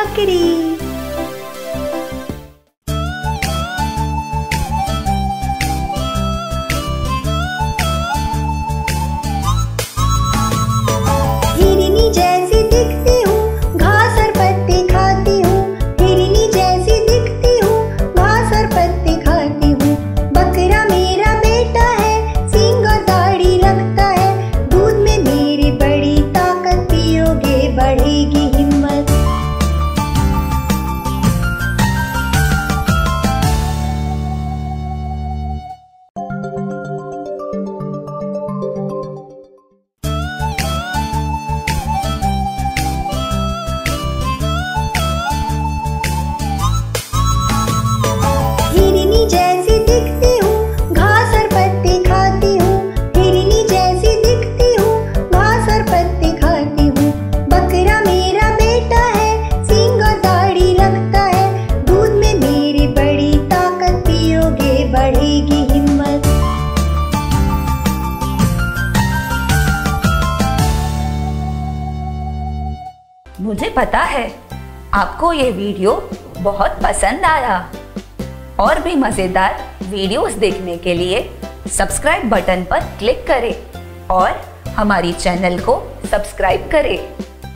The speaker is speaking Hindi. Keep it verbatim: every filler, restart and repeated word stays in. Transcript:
बकरी। हिरनी जैसी दिखती हूँ, घास और पत्ते खाती हूँ। हिरनी जैसी दिखती हूँ, घास और पत्ते खाती हूँ। बकरा मेरा बेटा है, सींग और दाढ़ी रखता है। दूध में मेरी बड़ी ताकत, पियोगे बढ़ेगी हिम्मत। हिरनी जैसी दिखती हूँ, घास और पत्ते खाती हूँ। हिरनी जैसी दिखती हूँ, घास और पत्ते खाती हूँ। बकरा मेरा बेटा है, सींग और दाढ़ी रखता है। दूध में मेरी बड़ी ताकत, पियोगे बढ़ेगी हिम्मत। मुझे पता है आपको ये वीडियो बहुत पसंद आया। और भी मज़ेदार वीडियोस देखने के लिए सब्सक्राइब बटन पर क्लिक करें और हमारी चैनल को सब्सक्राइब करें।